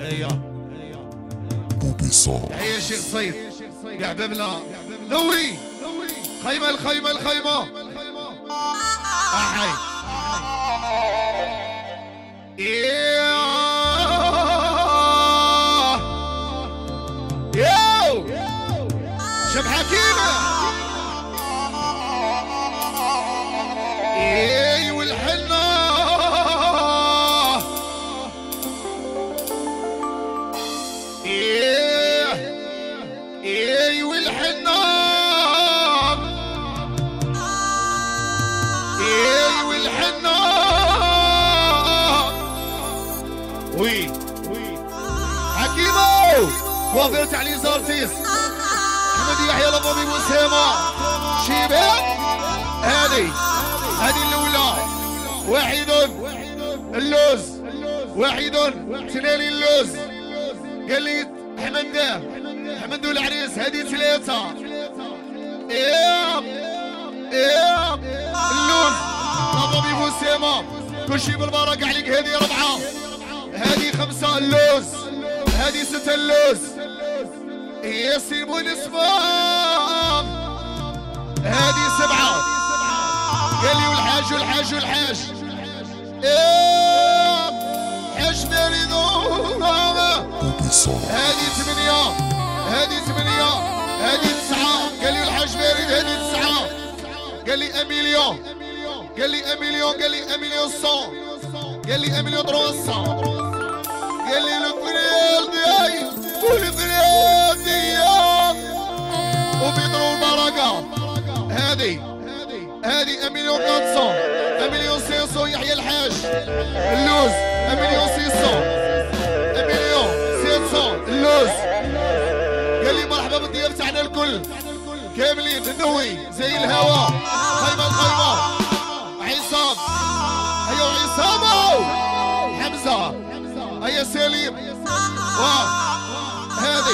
يا شيخ صيف يا حبابنا نوي خيمة الخيمة أحي ياو شب حكيمة والحنة والحنة والحنة وي حكيمة وفرت علي زارتيس حمد يحيى لبابي وسامة شباب هذه الأولى واحد اللوز واحد تنالي اللوز قال لي حمد العريس هذه ثلاثة اللوز لبابي وسامة كلشي بالبركة عليك هذه 4 هذه 5 اللوز هذه 6 اللوز يا سيبو الاسمام هذه 7 قال لي والحاج حاج مريضو هذه 8 هذه 9 قال لي الحاج مريض هذه 9 قال لي اميليون قال لي اميليون 100 قال لي اميليون 300 قال لي الفريال ديالي والفريال ديالي وبيضروا البركه هذه اميليون 400 اميليون 500 يحيى الحاج اللوز اميليون 700 اللوز قال لي مرحبا بالضياف تاعنا الكل كاملين النوي زي الهوا الخيمة عصام هيا عصام حمزة هيا سليم هذه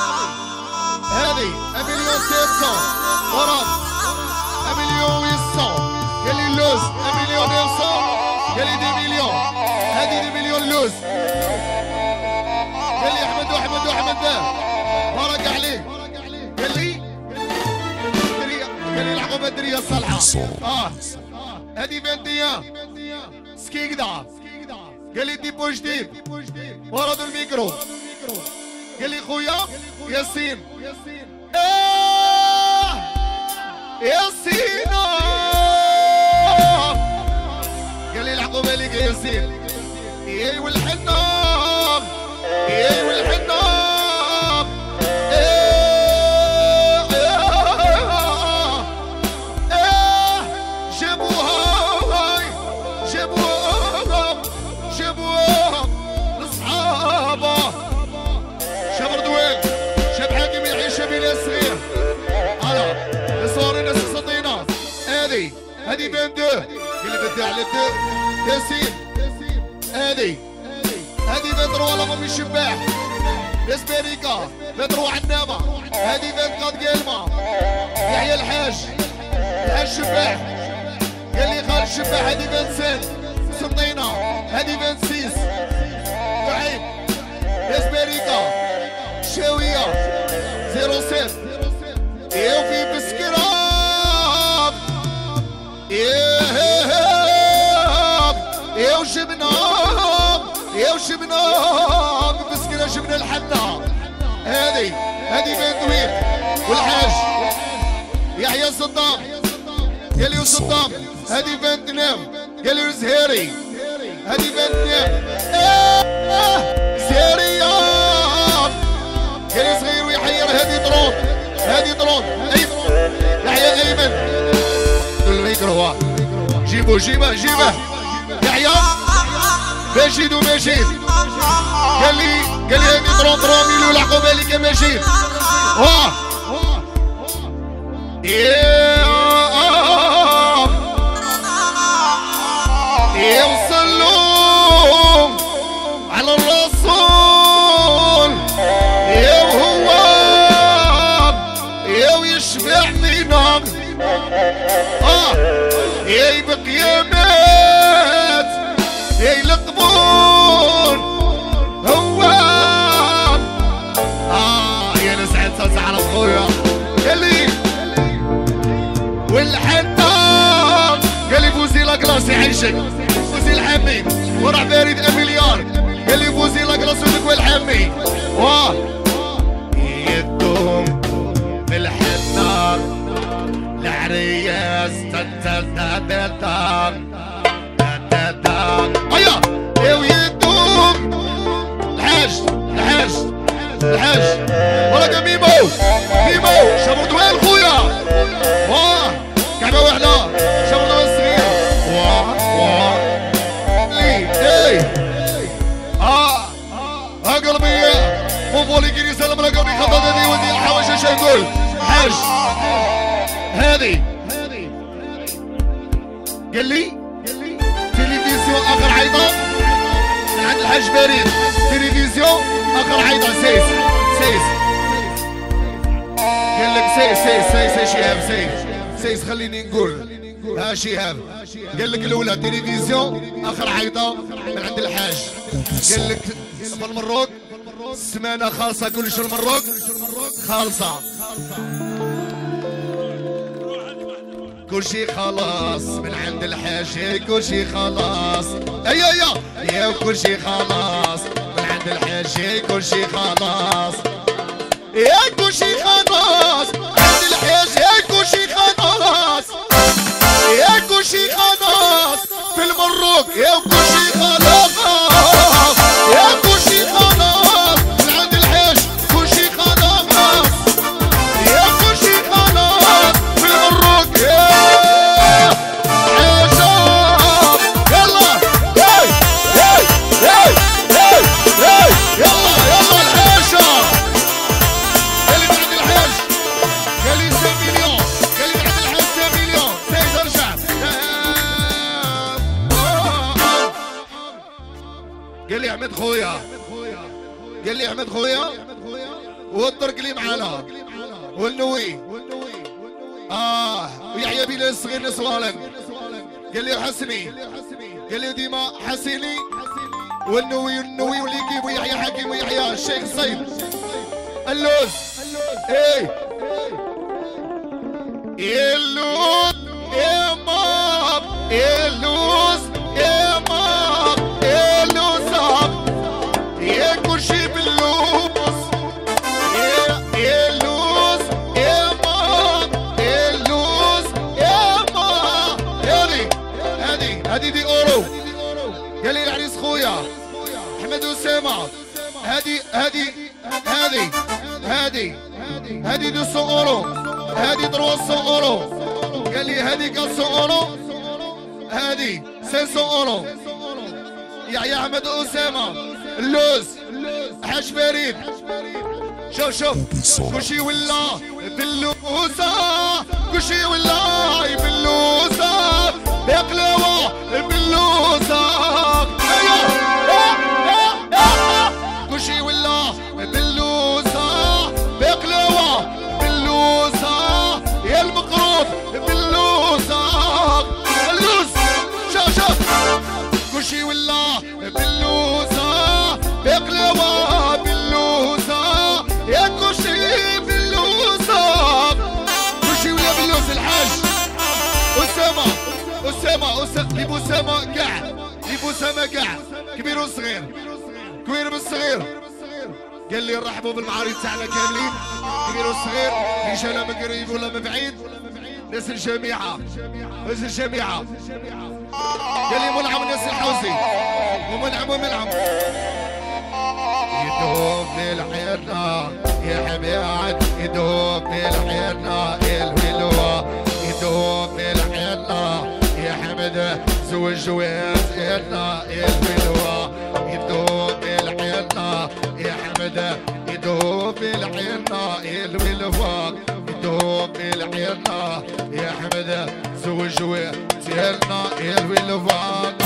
اميليون 700 ورد اميليون 800 قال لي اللوز اميليون 900 قال لي 2 مليون هذه 2 مليون لوز قال لي احمد بارك عليك قال لي العقبه الدريه الصالحه هذه بنديه سكيكدا قال لي ديبو جديد ورد الميكرو قال لي خويا ياسين ياسين قال لي العقبه ليك ياسين والحنه والحنه جابوها لصحابه شبر دويل شاب حاكم يعيش بلا صغير انا صوري ناس سطينات هذه بين دو اللي بدي على دو ياسين هذه بتروح على فم الشباح اسبريكا بتروح عنابه هذه بنت قد قلمه يحيى الحاج شباح قال لي خالد الشباح هذه بنت سن سطينه هذه بنت سيس بعيد اسبريكا شاويه 07 وفي بسكراب وشبناب بسكرة شبنا الحنة هذه بنت دويل والحاج يحيى صدام قال لي صدام هذه بنت نام قال لي زهيري هذه بنت نام زهيرية قال لي صغير ويحير هذه طرود يحيى ايمن الميكرو جيبه يحيى ماجد قال لي هذه 33 مليون العقوبه لك ماجد وصلوا على الرسول وهو ويشفعني نار بقيامات القبور هو والحنان قال لي فوزي لاكلاس يعيشك فوزي الحمي وراح بارد امليار قال لي فوزي لاكلاس ولك والحمي واه يدوم بالحنان العريس تتتتتتان ايا ويدوم الحاج ولك ميمو شبرت وين خويا واه كعبه وحده شبرت وين الصغير واه لي قلبي فوفولي كي يسلم على قلبي خطط هذه ودي الحواش ايش يقول حاج هذه قال لي تلفزيون اخر عيطه من عند الحاج بريد تلفزيون اخر عيطه سيس قال لك سيس شهاب سيس خليني نقول ها شهاب قال لك الاولى تلفزيون اخر عيطه من عند الحاج قال لك في المروك السمانه خالصه كلش المروك خالصه كل شي خلاص من عند الحاج كل شي خلاص يا كل شي خلاص من عند الحاج كل شي خلاص يا كل شي خلاص عند الحاج يا كل شي خلاص يا كل شي خلاص في المروك يا كل شي خلاص يا كل شي خلاص من عند الحاج كل شي خلاص يا كل شي خلاص في المروك يا عجاب يلا يلا الحاجة قال لي من عند الحاج قال لي 5 مليون قال لي من عند الحاج 5 مليون سيد ارجع قال لي احمد خويا والطرق اللي معانا والنوي ويحيى بيلا الصغير نسوالن قال لي حسني قال لي ديما حسيني والنوي وليكيب ويحيى حكيم ويحيى الشيخ سيد اللوز اللوز يا ماب اللوز يا ماب اللوز يا كل شي باللوز يا اللوز يا ماب اللوز يا ماب هذه دي اورو قال لي العريس خويا احمد اسامه هذه 200 اورو هذه 300 اورو قال لي هذه 400 اورو هذه 500 اورو يا احمد اسامه اللوز حاج فريد شوف كلشي ولا باللوزه كلشي ولا باللوزه بقلاوه باللوزه كلشي ولا باللوزه بقلاوه باللوزه يا المقروض باللوزه اللوز شوف كلشي ولا باللوزه بقلاوه باللوزه يا كلشي باللوزه كلشي ولا باللوز الحاج أسامة كاع كبير وصغير كبير بالصغير قال لي نرحبوا بالمعارض تاعنا كاملين كبير وصغير ان شاء الله من قريب ولا من بعيد ناس الجامعه قال لي منعم الناس الحوزي ومنعم يدوب للحيرنا يا حبيبي يدوب للحيرنا الولوه يدوب للحيرنا يا حمد زوج جواز إلنا الولوة يدوب الحيرنا يا حمد يدوب الحيرنا الولوة يدوب الحيرنا يا حمد زوج جواز إلنا الولوة